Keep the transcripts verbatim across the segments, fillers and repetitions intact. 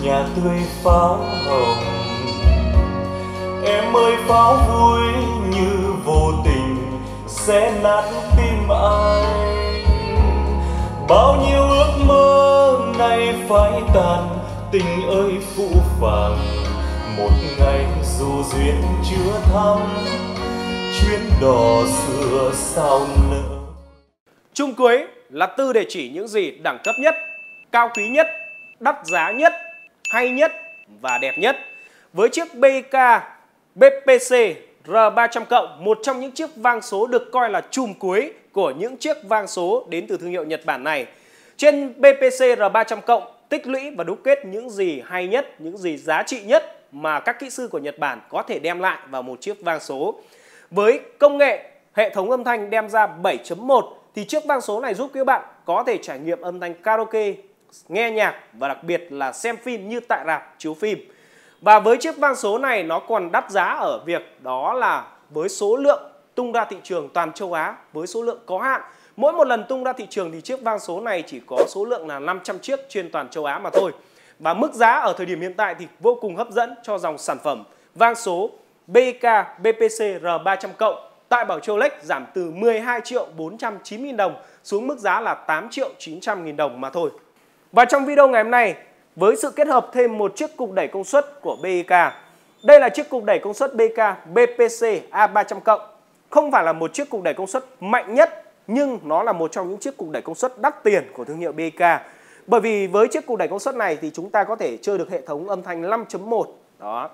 nhà tươi pháo hồng. Em ơi pháo vui như vô tình sẽ nát tim anh. Bao nhiêu ước mơ nay phai tàn, tình ơi phũ phàng. Một ngày dù duyên chưa thắm, chuyến đò xưa sao nỡ. Chung cuối là từ để chỉ những gì đẳng cấp nhất, cao quý nhất, đắt giá nhất, hay nhất và đẹp nhất. Với chiếc bê ca bê pê xê R ba trăm cộng, một trong những chiếc vang số được coi là chùm cuối của những chiếc vang số đến từ thương hiệu Nhật Bản này. Trên bê pê xê R ba trăm cộng tích lũy và đúc kết những gì hay nhất, những gì giá trị nhất mà các kỹ sư của Nhật Bản có thể đem lại vào một chiếc vang số. Với công nghệ hệ thống âm thanh đem ra bảy chấm một thì chiếc vang số này giúp các bạn có thể trải nghiệm âm thanh karaoke, nghe nhạc và đặc biệt là xem phim như tại rạp chiếu phim. Và với chiếc vang số này nó còn đắt giá ở việc đó là với số lượng tung ra thị trường toàn châu Á với số lượng có hạn. Mỗi một lần tung ra thị trường thì chiếc vang số này chỉ có số lượng là năm trăm chiếc trên toàn châu Á mà thôi. Và mức giá ở thời điểm hiện tại thì vô cùng hấp dẫn cho dòng sản phẩm vang số bê ca bê pê xê R ba trăm cộng tại Bảo Châu Lake giảm từ mười hai triệu bốn trăm chín mươi nghìn đồng xuống mức giá là tám triệu chín trăm nghìn đồng mà thôi. Và trong video ngày hôm nay, với sự kết hợp thêm một chiếc cục đẩy công suất của bê ca, đây là chiếc cục đẩy công suất bê ca bê pê xê A ba trăm cộng. Không phải là một chiếc cục đẩy công suất mạnh nhất, nhưng nó là một trong những chiếc cục đẩy công suất đắt tiền của thương hiệu bê ca. Bởi vì với chiếc cục đẩy công suất này thì chúng ta có thể chơi được hệ thống âm thanh năm chấm một. Đó.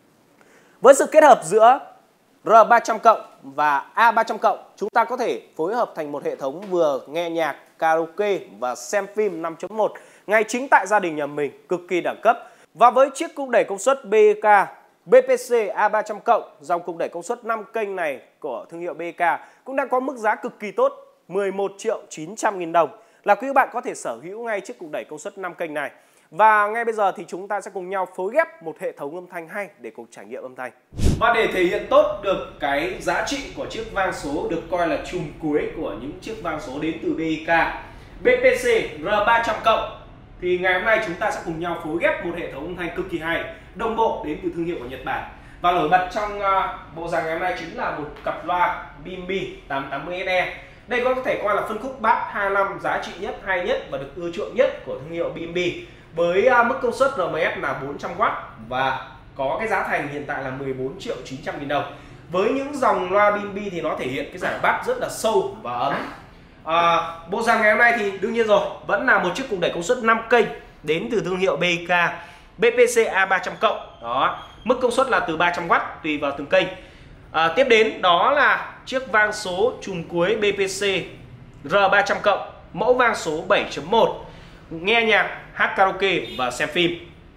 Với sự kết hợp giữa R ba trăm cộng và A ba trăm cộng, chúng ta có thể phối hợp thành một hệ thống vừa nghe nhạc, karaoke và xem phim năm chấm một ngay chính tại gia đình nhà mình, cực kỳ đẳng cấp. Và với chiếc cục đẩy công suất bê ca bê pê xê A ba trăm cộng, dòng cục đẩy công suất năm kênh này của thương hiệu bê ca cũng đang có mức giá cực kỳ tốt, mười một triệu chín trăm nghìn đồng là quý bạn có thể sở hữu ngay chiếc cục đẩy công suất năm kênh này. Và ngay bây giờ thì chúng ta sẽ cùng nhau phối ghép một hệ thống âm thanh hay để cùng trải nghiệm âm thanh. Và để thể hiện tốt được cái giá trị của chiếc vang số được coi là chùm cuối của những chiếc vang số đến từ bê ca bê pê xê R ba trăm cộng, thì ngày hôm nay chúng ta sẽ cùng nhau phối ghép một hệ thống âm thanh cực kỳ hay, đồng bộ đến từ thương hiệu của Nhật Bản. Và nổi bật trong uh, bộ dàn ngày hôm nay chính là một cặp loa Bimby tám tám mươi S E. Đây có thể coi là phân khúc bass hai năm giá trị nhất, hay nhất và được ưa chuộng nhất của thương hiệu Bimby. Với uh, mức công suất R M S là bốn trăm oát và có cái giá thành hiện tại là mười bốn triệu chín trăm nghìn đồng. Với những dòng loa Bimby thì nó thể hiện cái giải bass rất là sâu và ấm. À, bộ dàn ngày hôm nay thì đương nhiên rồi, vẫn là một chiếc cục đẩy công suất năm kênh đến từ thương hiệu bê ca bê pê xê A ba trăm cộng. Đó, mức công suất là từ ba trăm oát tùy vào từng kênh. À, tiếp đến đó là chiếc vang số chùm cuối bê pê xê R ba trăm cộng, mẫu vang số bảy chấm một, nghe nhạc, hát karaoke và xem phim.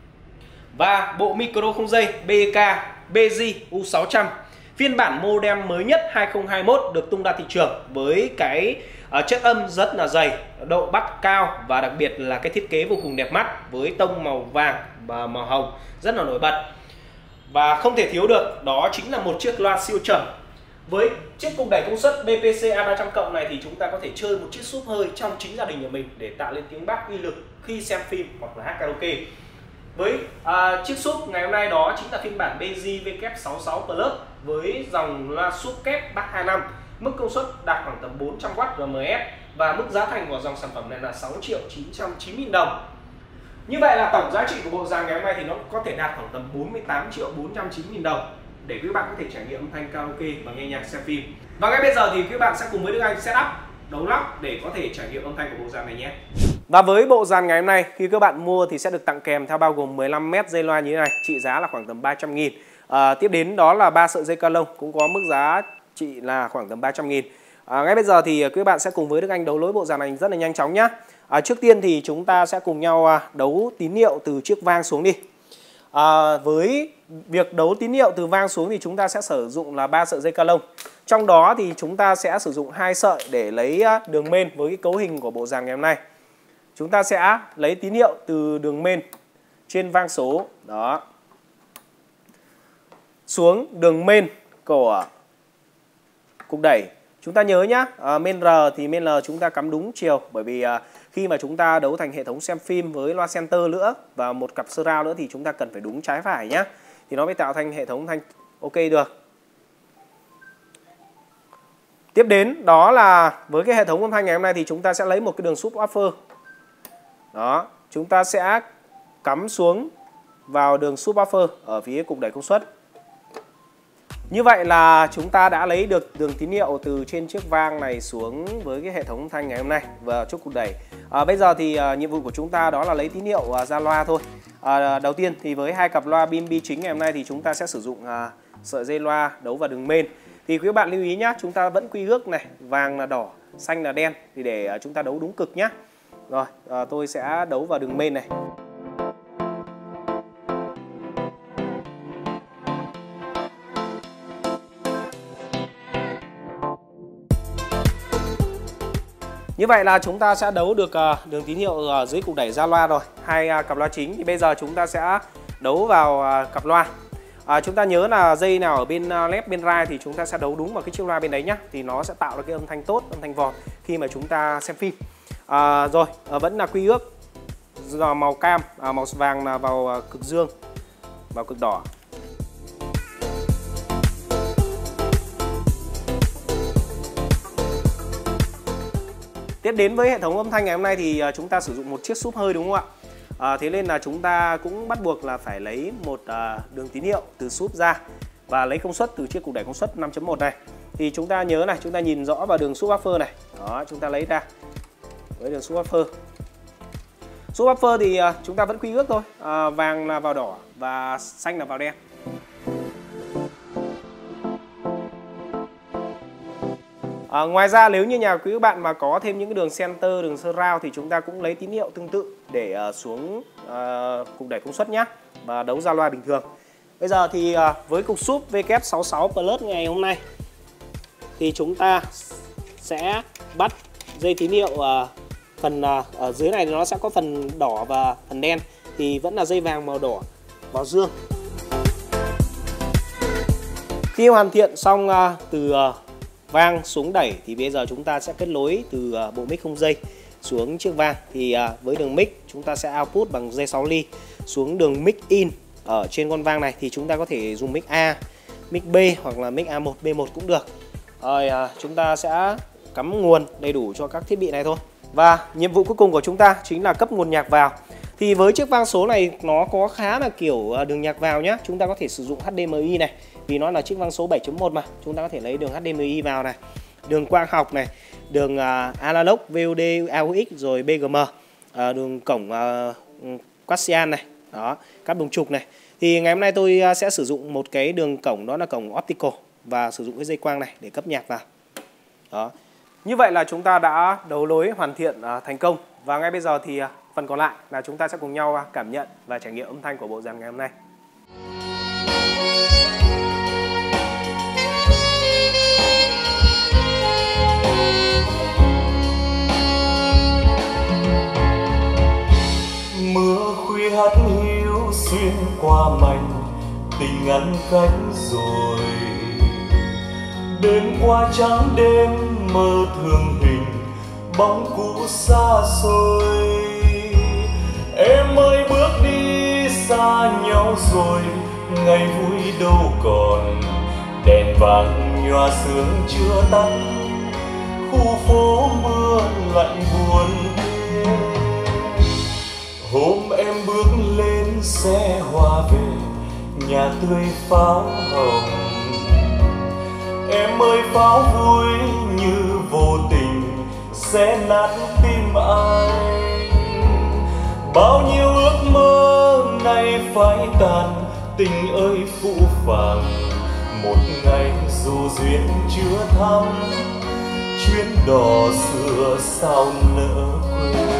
Và bộ micro không dây bê ca bê giê U sáu trăm, phiên bản modem mới nhất hai không hai mốt được tung ra thị trường với cái uh, chất âm rất là dày, độ bass cao và đặc biệt là cái thiết kế vô cùng đẹp mắt với tông màu vàng và màu hồng rất là nổi bật. Và không thể thiếu được đó chính là một chiếc loa siêu trầm. Với chiếc cục đẩy công suất bê pê xê A ba trăm cộng này thì chúng ta có thể chơi một chiếc súp hơi trong chính gia đình của mình để tạo lên tiếng bass uy lực khi xem phim hoặc là hát karaoke. Với uh, chiếc súp ngày hôm nay đó chính là phiên bản bê giê W sáu mươi sáu Plus với dòng loa súp kép bass hai năm, mức công suất đạt khoảng tầm bốn trăm oát R M S và mức giá thành của dòng sản phẩm này là sáu triệu chín trăm chín mươi nghìn đồng. Như vậy là tổng giá trị của bộ dàn ngày hôm nay thì nó có thể đạt khoảng tầm bốn mươi tám triệu bốn trăm chín mươi nghìn đồng để quý bạn có thể trải nghiệm âm thanh karaoke và nghe nhạc xem phim. Và ngay bây giờ thì quý bạn sẽ cùng với Đức Anh setup, đấu lắp để có thể trải nghiệm âm thanh của bộ dàn này nhé. Và với bộ dàn ngày hôm nay khi các bạn mua thì sẽ được tặng kèm theo bao gồm mười lăm mét dây loa như thế này, trị giá là khoảng tầm ba trăm nghìn. À, tiếp đến đó là ba sợi dây ca lông cũng có mức giá trị là khoảng tầm ba trăm nghìn. À, ngay bây giờ thì quý bạn sẽ cùng với Đức Anh đấu lối bộ dàn này rất là nhanh chóng nhé. À, trước tiên thì chúng ta sẽ cùng nhau đấu tín hiệu từ chiếc vang xuống đi. À, với việc đấu tín hiệu từ vang xuống thì chúng ta sẽ sử dụng là ba sợi dây ca lông. Trong đó thì chúng ta sẽ sử dụng hai sợi để lấy đường main với cái cấu hình của bộ dàn ngày hôm nay. Chúng ta sẽ lấy tín hiệu từ đường main trên vang số đó xuống đường main của cục đẩy. Chúng ta nhớ nhá, à, main R thì main L chúng ta cắm đúng chiều, bởi vì à, Khi mà chúng ta đấu thành hệ thống xem phim với loa center nữa và một cặp surround nữa thì chúng ta cần phải đúng trái phải nhé, thì nó mới tạo thành hệ thống thanh ok được. Tiếp đến đó là với cái hệ thống âm thanh ngày hôm nay thì chúng ta sẽ lấy một cái đường subwoofer. Đó, chúng ta sẽ cắm xuống vào đường subwoofer ở phía cục đẩy công suất. Như vậy là chúng ta đã lấy được đường tín hiệu từ trên chiếc vang này xuống với cái hệ thống âm thanh ngày hôm nay và chốt cục đẩy. À, bây giờ thì à, nhiệm vụ của chúng ta đó là lấy tín hiệu à, ra loa thôi. À, đầu tiên thì với hai cặp loa bê em bê chính ngày hôm nay thì chúng ta sẽ sử dụng à, sợi dây loa đấu vào đường main. Thì quý bạn lưu ý nhé, chúng ta vẫn quy ước này, vàng là đỏ, xanh là đen thì để à, chúng ta đấu đúng cực nhé. Rồi, à, tôi sẽ đấu vào đường main này. Như vậy là chúng ta sẽ đấu được uh, đường tín hiệu uh, dưới cục đẩy ra loa rồi. Hai uh, cặp loa chính thì bây giờ chúng ta sẽ đấu vào uh, cặp loa. Uh, chúng ta nhớ là dây nào ở bên uh, left bên right thì chúng ta sẽ đấu đúng vào cái chiếc loa bên đấy nhá. Thì nó sẽ tạo ra cái âm thanh tốt, âm thanh vọt khi mà chúng ta xem phim. Uh, rồi, uh, vẫn là quy ước. Rồi, màu cam, uh, màu vàng là vào uh, cực dương, vào cực đỏ. Tiếp đến với hệ thống âm thanh ngày hôm nay thì chúng ta sử dụng một chiếc súp hơi đúng không ạ? À, thế nên là chúng ta cũng bắt buộc là phải lấy một à, đường tín hiệu từ súp ra và lấy công suất từ chiếc cục đẩy công suất năm chấm một này. Thì chúng ta nhớ này, chúng ta nhìn rõ vào đường subwoofer này. Đó, chúng ta lấy ra với đường subwoofer. Subwoofer thì à, chúng ta vẫn quy ước thôi, à, vàng là vào đỏ và xanh là vào đen. À, ngoài ra nếu như nhà quý các bạn mà có thêm những cái đường center, đường surround thì chúng ta cũng lấy tín hiệu tương tự để uh, xuống uh, cục đẩy công suất nhé và đấu ra loa bình thường. Bây giờ thì uh, với cục súp W sáu mươi sáu Plus ngày hôm nay thì chúng ta sẽ bắt dây tín hiệu uh, phần uh, ở dưới này nó sẽ có phần đỏ và phần đen thì vẫn là dây vàng màu đỏ vào dương. Khi hoàn thiện xong uh, từ uh, vang xuống đẩy thì bây giờ chúng ta sẽ kết nối từ uh, bộ mic không dây xuống chiếc vang. Thì uh, với đường mic chúng ta sẽ output bằng dây sáu ly xuống đường mic in ở trên con vang này thì chúng ta có thể dùng mic A, mic B hoặc là mic A một, B một cũng được. Rồi uh, chúng ta sẽ cắm nguồn đầy đủ cho các thiết bị này thôi. Và nhiệm vụ cuối cùng của chúng ta chính là cấp nguồn nhạc vào. Thì với chiếc vang số này nó có khá là kiểu đường nhạc vào nhá. Chúng ta có thể sử dụng H D M I này, vì nó là chiếc vang số bảy chấm một mà. Chúng ta có thể lấy đường H D M I vào này, đường quang học này, đường uh, analog V O D A U X rồi B G M, uh, đường cổng uh, Quasian này, đó, các đồng trục này. Thì ngày hôm nay tôi uh, sẽ sử dụng một cái đường cổng đó là cổng optical và sử dụng cái dây quang này để cấp nhạc vào. Đó. Như vậy là chúng ta đã đấu nối hoàn thiện uh, thành công. Và ngay bây giờ thì uh, phần còn lại là chúng ta sẽ cùng nhau uh, cảm nhận và trải nghiệm âm thanh của bộ dàn ngày hôm nay. Mưa khuya hắt hiu xuyên qua mảnh tình ngăn cách rồi, đêm qua trắng đêm mơ thương hình bóng cũ xa xôi. Em ơi bước đi xa nhau rồi, ngày vui đâu còn, đèn vàng nhòa sương chưa tắt, khu phố mưa lạnh buồn. Hôm em bước lên xe hoa về nhà tươi pháo hồng. Em ơi pháo vui như vô tình xé nát tim anh. Bao nhiêu ước mơ nay phai tàn, tình ơi phũ phàng. Một ngày dù duyên chưa thắm, chuyến đò xưa sao nỡ quên.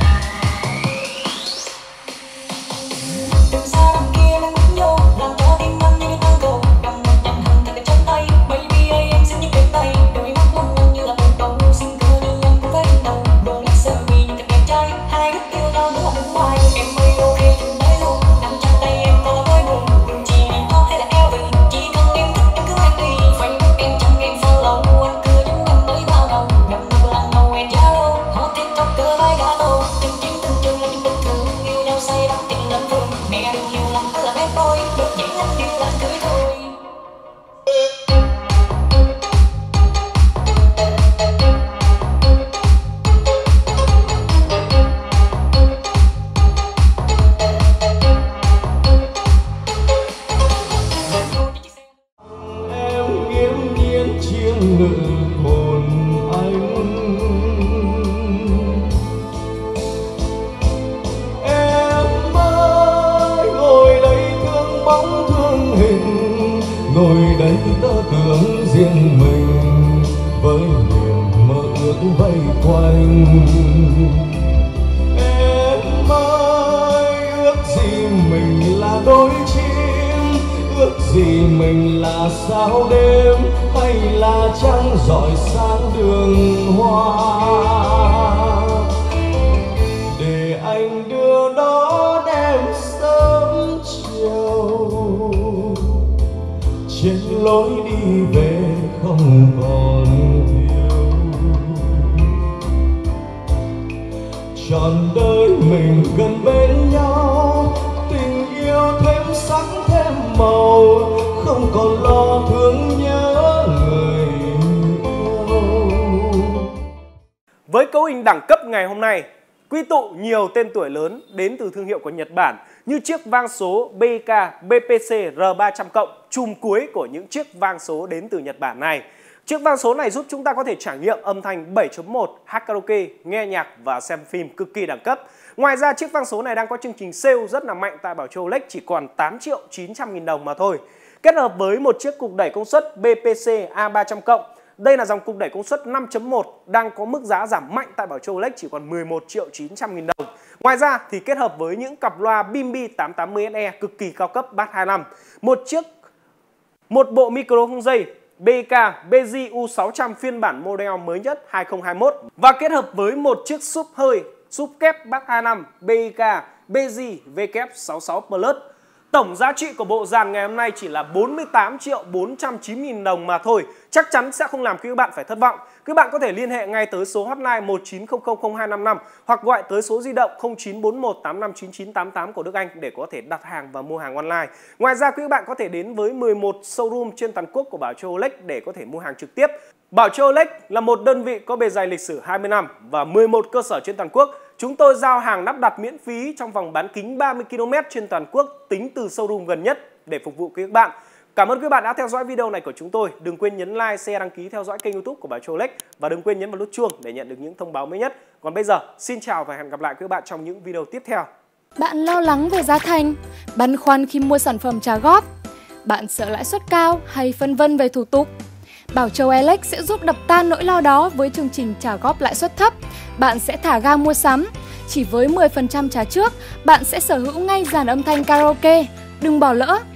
Đừng xa đằng kia nắng nhô làm cho tim ngồi đây tớ tưởng riêng mình với niềm mơ ước vây quanh. Em ơi, ước gì mình là đôi chim, ước gì mình là sao đêm, hay là trăng rọi sáng đường hoa, để anh đưa nó đem sớm chiều trên lối đi về không còn thiếu. Trọn đời mình gần bên nhau, tình yêu thêm sắc thêm màu, không còn lo thương nhớ người yêu. Với cấu hình đẳng cấp ngày hôm nay, quy tụ nhiều tên tuổi lớn đến từ thương hiệu của Nhật Bản như chiếc vang số B K B P C R ba trăm cộng, chùm cuối của những chiếc vang số đến từ Nhật Bản này. Chiếc vang số này giúp chúng ta có thể trải nghiệm âm thanh bảy chấm một, hát karaoke, nghe nhạc và xem phim cực kỳ đẳng cấp. Ngoài ra, chiếc vang số này đang có chương trình sale rất là mạnh tại Bảo Châu Rolex, chỉ còn tám triệu chín trăm nghìn đồng mà thôi. Kết hợp với một chiếc cục đẩy công suất B P C A ba trăm cộng, đây là dòng cục đẩy công suất năm chấm một đang có mức giá giảm mạnh tại Bảo Châu Rolex, chỉ còn mười một triệu chín trăm nghìn đồng. Ngoài ra thì kết hợp với những cặp loa Bimby tám tám mươi S E cực kỳ cao cấp Bass hai lăm, một chiếc một bộ micro không dây B K B J U sáu trăm phiên bản model mới nhất hai không hai mốt và kết hợp với một chiếc súp hơi súp kép Bass hai lăm B K B J V K sáu sáu Plus. Tổng giá trị của bộ dàn ngày hôm nay chỉ là bốn mươi tám triệu bốn trăm chín mươi nghìn đồng mà thôi. Chắc chắn sẽ không làm quý bạn phải thất vọng. Quý bạn có thể liên hệ ngay tới số hotline một chín không không không hai năm năm hoặc gọi tới số di động không chín bốn một tám năm chín chín tám tám của Đức Anh để có thể đặt hàng và mua hàng online. Ngoài ra, quý bạn có thể đến với mười một showroom trên toàn quốc của Bảo Châu Rolex để có thể mua hàng trực tiếp. Bảo Châu Rolex là một đơn vị có bề dày lịch sử hai mươi năm và mười một cơ sở trên toàn quốc. Chúng tôi giao hàng lắp đặt miễn phí trong vòng bán kính ba mươi ki lô mét trên toàn quốc tính từ showroom gần nhất để phục vụ quý bạn. Cảm ơn quý bạn đã theo dõi video này của chúng tôi. Đừng quên nhấn like, share, đăng ký theo dõi kênh YouTube của Bảo Châu Rolex và đừng quên nhấn vào nút chuông để nhận được những thông báo mới nhất. Còn bây giờ, xin chào và hẹn gặp lại quý bạn trong những video tiếp theo. Bạn lo lắng về giá thành, băn khoăn khi mua sản phẩm trả góp, bạn sợ lãi suất cao hay phân vân về thủ tục? Bảo Châu Rolex sẽ giúp đập tan nỗi lo đó với chương trình trả góp lãi suất thấp. Bạn sẽ thả ga mua sắm. Chỉ với mười phần trăm trả trước, bạn sẽ sở hữu ngay dàn âm thanh karaoke. Đừng bỏ lỡ!